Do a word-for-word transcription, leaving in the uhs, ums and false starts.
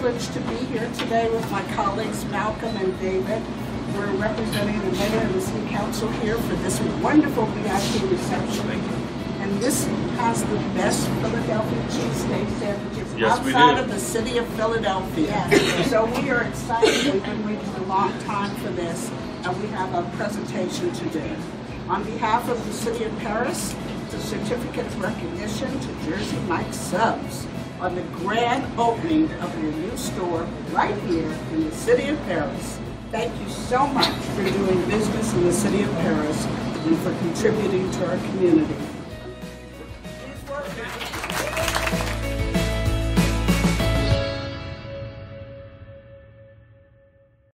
privileged to be here today with my colleagues Malcolm and David. We're representing the mayor and the city council here for this wonderful V I P reception. And this has the best Philadelphia cheesesteak sandwiches yes, outside of the city of Philadelphia. Yes. So we are excited. We've been waiting a long time for this, and we have a presentation to do. On behalf of the City of Perris, the certificate of recognition to Jersey Mike Subs on the grand opening of your new store right here in the City of Perris. Thank you so much for doing business in the City of Perris and for contributing to our community.